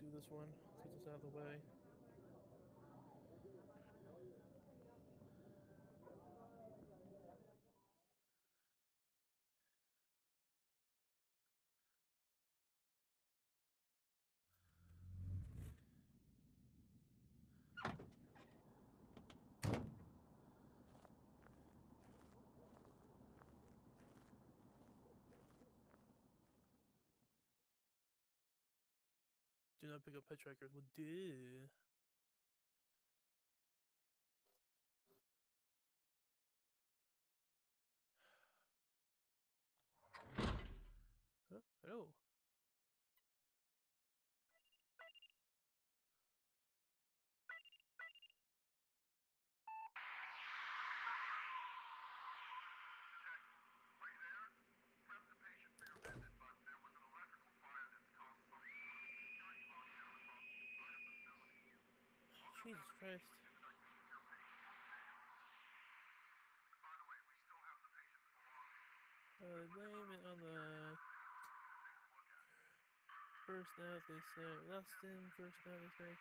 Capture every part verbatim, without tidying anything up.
do this one. Let's get this out of the way. Do not pick up pet trackers. Well, duh. Huh? Hello. Jesus Christ. Uh, blame it on the first nav they say. Last in, first nav they say.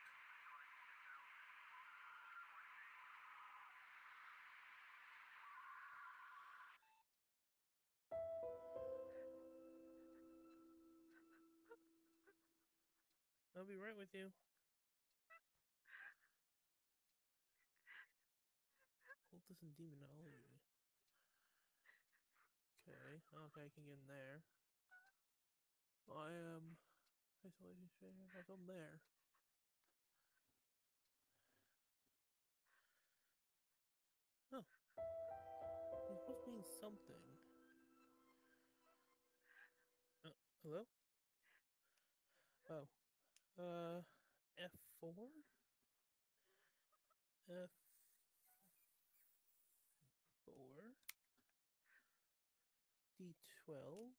I'll be right with you. Cultist and demonology. Okay, okay, I can get in there. I am isolation share. I am there. Oh, this must mean something. Uh, hello? Oh, uh, F four, F four, D twelve.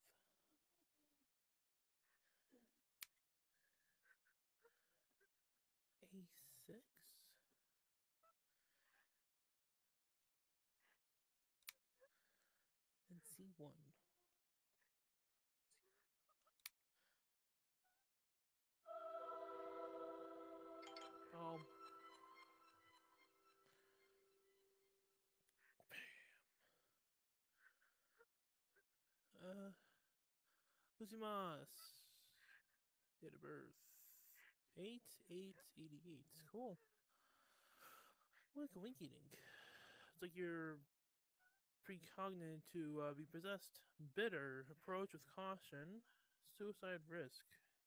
A six, and C one. Um, uh, Uzimas. Date of birth. eight eight eighty-eight. Cool. Like a winky dink. It's like you're precognate to uh, be possessed. Bitter. Approach with caution. Suicide risk.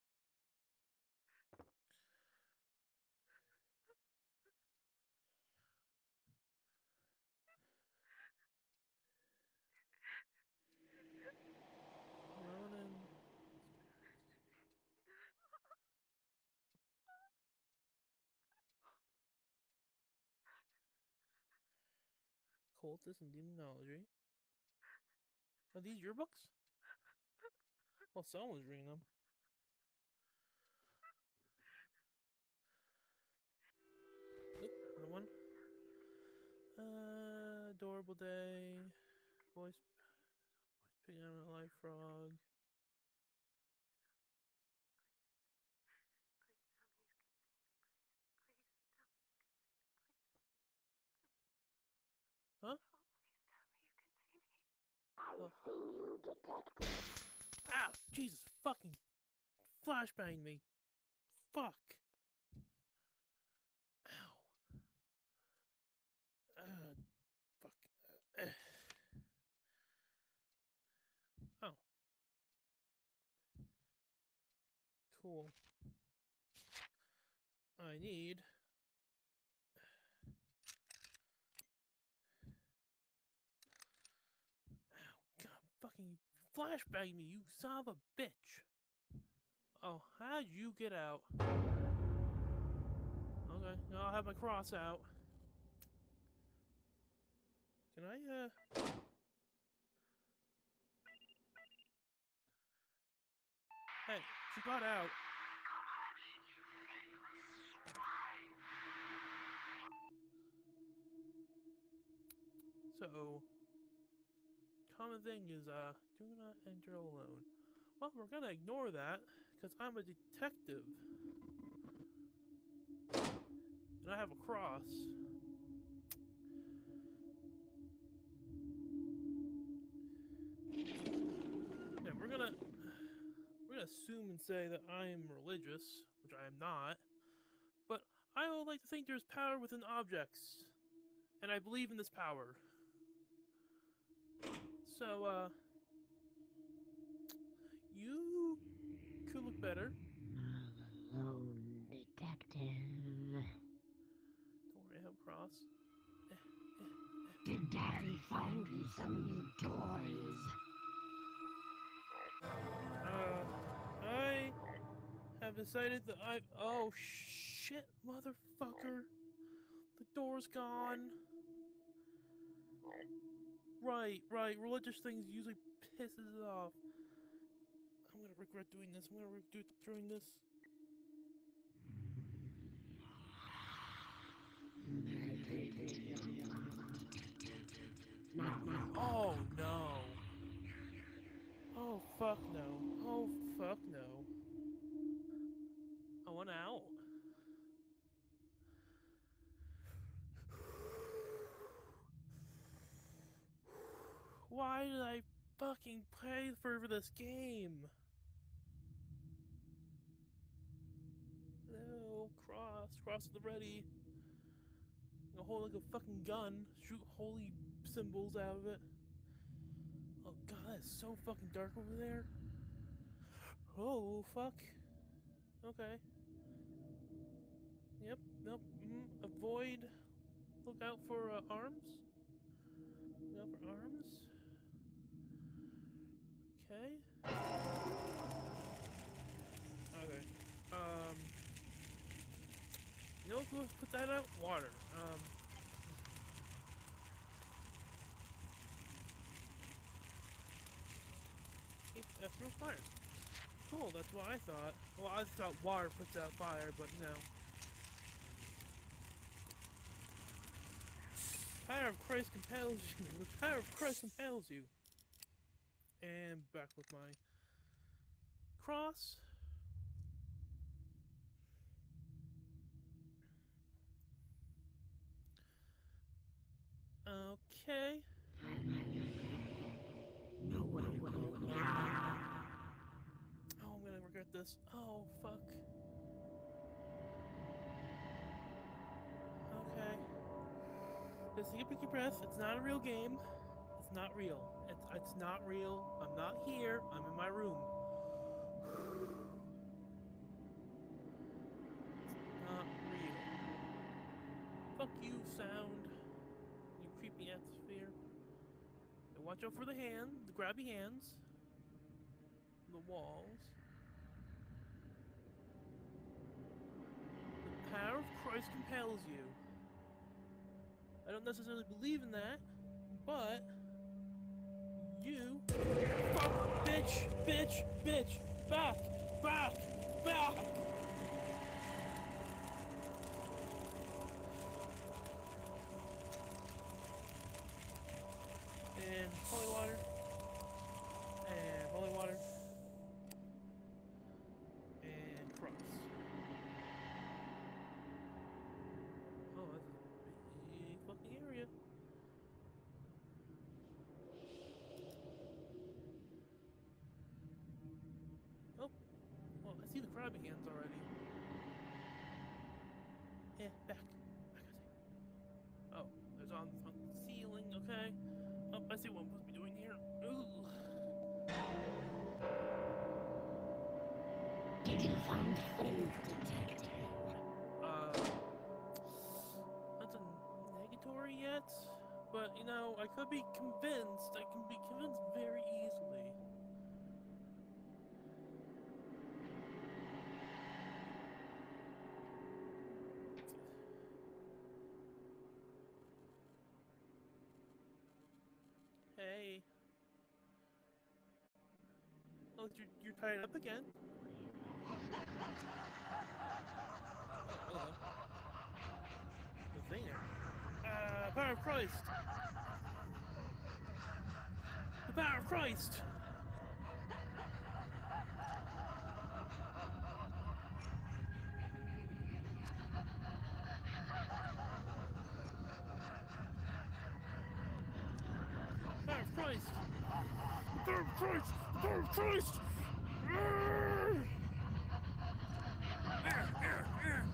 Ronan. Cultist and demonology. Are these your books? Well, someone was reading them. Oop, another one. Uh, adorable day. Voice, voice picking on a live frog. Huh? I see you, detective. Ow! Jesus fucking flashbang me. Fuck. Ow. Uh, fuck. Uh, oh. Cool. I need. Ow. God, fucking flashbang me, you son of a bitch. Oh, how'd you get out? Okay, now I'll have my cross out. Can I, uh... Hey, she got out. So, common thing is, uh, do not enter alone. Well, we're gonna ignore that, because I'm a detective. and I have a cross. And we're gonna we're gonna assume and say that I am religious, which I am not. But I would like to think there's power within objects, and I believe in this power. So, uh, you could look better. Alone detective. Don't worry, I have a cross. Did Daddy find you some new toys? Uh, I have decided that I. Oh shit, motherfucker! The door's gone. Right, right. Religious things usually pisses it off. I'm gonna regret doing this. I'm gonna regret doing this. Oh no. Oh fuck no. Oh fuck no. I want out. Why did I fucking pay for this game? No, cross, cross at the ready. I'll hold like a fucking gun, shoot holy symbols out of it. Oh god, it's so fucking dark over there. Oh fuck. Okay. Yep, nope. Mm, avoid. Look out for uh, arms. Look out for arms. Okay. Okay. Um. You know what? Let's put that out. Water. Um. That's real fire. Cool. That's what I thought. Well, I thought water puts out fire, but no. The power of Christ compels you. The power of Christ compels you. And back with my cross. Okay. No one will know. Oh, I'm gonna regret this. Oh, fuck. Okay. Just take a big breath. It's not a real game. It's not real. It's it's not real. I'm not here. I'm in my room. It's not real. Fuck you, sound. You creepy atmosphere. And watch out for the hand, the grabby hands. The walls. The power of Christ compels you. I don't necessarily believe in that, but you fuck, bitch, bitch, bitch, back, back, back. And holy water. And holy water. And cross. Oh, that's a big fucking area. Oh, well, I see the crabby hands already. Eh, back. Back, I see. Oh, there's on, on the ceiling, okay. Oh, I see what I'm supposed to be doing here. Ooh. Did you find faith, detective? Uh, that's a negatory yet, but you know, I could be convinced. I can be convinced very easily. Hey. Oh, you're, you're tied up again? Oh, hello. The thing there. Uh, power of Christ! The power of Christ! Christ! The power of Christ! Arrgh! Arr, arr, arr.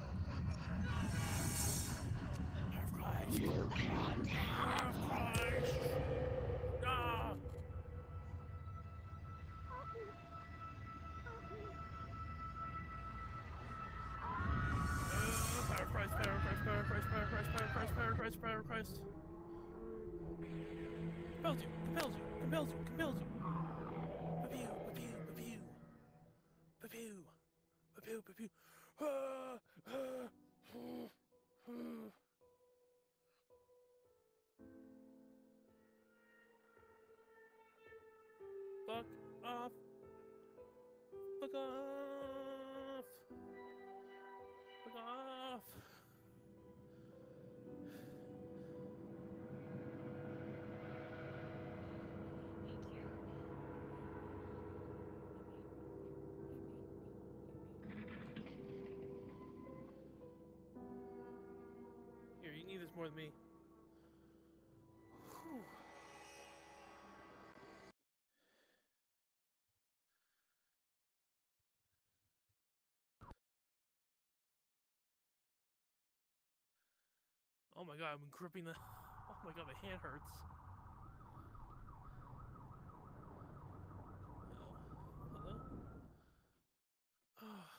You can't have Ah! Uh, power of Christ, power of Christ, power of Christ, power of Christ, power of Christ, power of Christ, power of Christ. Compels you, compels you, compels you, compels you. Ba-pew, ba-pew, ba-pew. Ba-pew, ba-pew, ba-pew. Ah, ah, ah, ah. Fuck off. Fuck off. Fuck off. Here, you need this more than me. Whew. Oh my god, I'm gripping the. Oh my god, my hand hurts. Hello? Hello?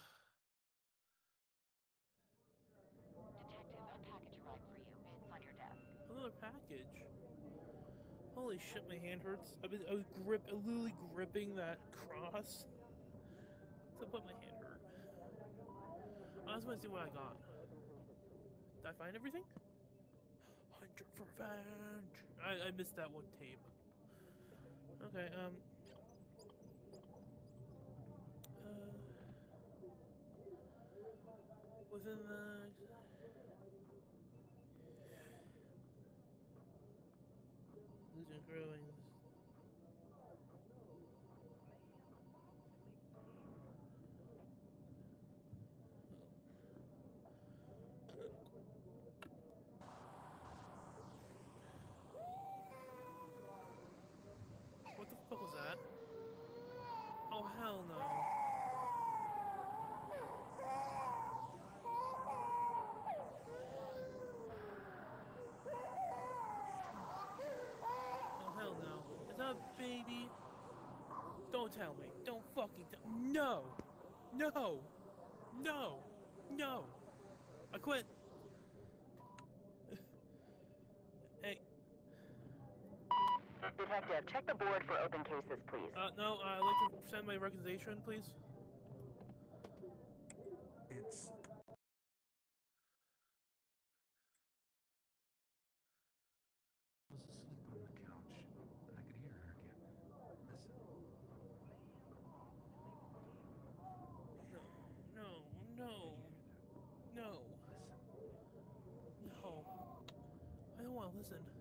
Detective, a package arrived for you. It's on your desk. Another package. Holy shit, my hand hurts. I've been, I was grip, literally gripping that cross. So but my hand hurt. I just want to see what I got. Did I find everything? Hunter for revenge. I, I missed that one tape. Okay, um. Uh, within the. Losing growing. What the fuck was that? Oh hell no. Oh hell no. Is that a baby? Don't tell me. Don't fucking tell No! No! No! No! I quit! Hey, Detective, check the board for open cases, please. uh, no, uh, I'd like to send my resignation, please. It's I was asleep on the couch, and I could hear her again. Listen. No, no, no, no. Listen. No. I don't want to listen.